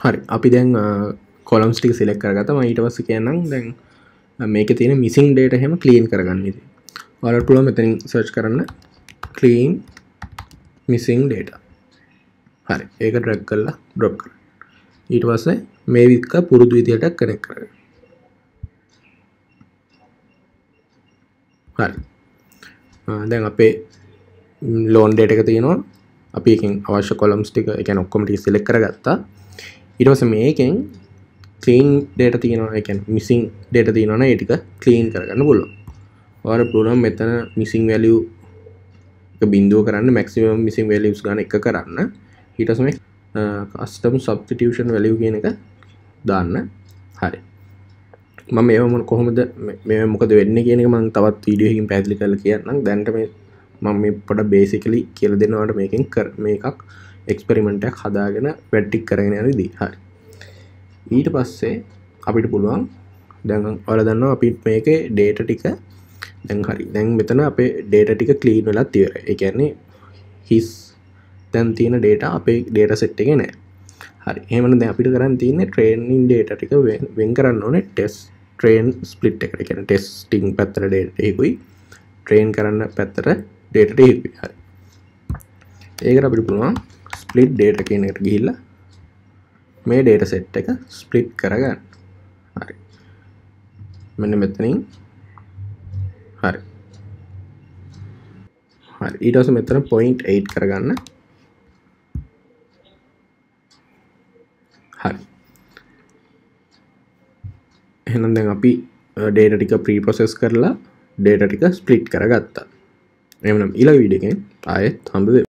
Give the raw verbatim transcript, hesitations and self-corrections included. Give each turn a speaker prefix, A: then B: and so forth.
A: හරි අපි දැන් කොලම්ස් ටික සිලෙක්ට් කරගත්තා. මම ඊට පස්සේ කියන්නම් දැන් මේකේ තියෙන මිසිං data හැම ක්ලීන් කරගන්න ඉතින්. ඔයාලට පුළුවන් මෙතනින් සර්ච් කරන්න clean missing data. හරි ඒක ඩ්‍රැග් කරලා ඩ්‍රොප් කරන්න. ඊට පස්සේ මේ විදිහට පුරුදු විදියට කනෙක්ට් කරගන්න. හරි. දැන් අපේ loan data එක තියෙනවා. අපි එකෙන් අවශ්‍ය columns ටික ඒ කියන්නේ ඔක්කොම ටික select කරගත්තා. ඊට පස්සේ මේකෙන් clean data තියෙනවා. ඒ කියන්නේ missing data තියෙනවා නම් ඒ ටික clean කරගන්න පුළුවන්. ඔයාලට පුළුවන් මෙතන missing value එක බිඳුව කරන්න maximum missing values ගන්න එක කරන්න. ඊට පස්සේ මේ custom substitution value කියන එක දාන්න. හරි. මම මේව මොන කොහොමද මේ මොකද වෙන්නේ කියන එක මම තවත් වීඩියෝ එකකින් පැහැදිලි කරලා කියන්නම්. දැනට මේ මම මේ පොඩ බේසිකලි කියලා දෙනවාට මේකෙන් මේකක් එක්ස්පෙරිමන්ට් එකක් හදාගෙන ප්‍රැක්ටිස් කරගෙන යන විදිහ. හරි. ඊට පස්සේ අපිට පුළුවන් දැන් ඔයාලා දන්නවා අපි මේකේ data ටික දැන් හරි. දැන් මෙතන අපේ data ටික clean වෙලා ඉවරයි. ඒ කියන්නේ his දැන් තියෙන data අපේ data set එකේ නැහැ. හරි. එහෙමනම් දැන් අපිට කරන්න තියෙන්නේ training data ටික වෙන් කරන්න ඕනේ test train split එකට. ඒ කියන්නේ testing පැත්තට data එකකුයි train කරන්න පැත්තට data එකකුයි. හරි. ඒකට අපිට පුළුවන් split data කියන එකට ගිහිල්ලා මේ data set එක split කරගන්න. හරි. මෙන්න මෙතනින් හරි. හරි. ඊට පස්සේ මෙතන zero point eight කරගන්න. හරි. එහෙනම් දැන් අපි data ටික pre process කරලා data ටික split කරගත්තා. එහෙනම් ඊළඟ වීඩියෝ එකෙන් ආයෙත් හම්බ වෙමු.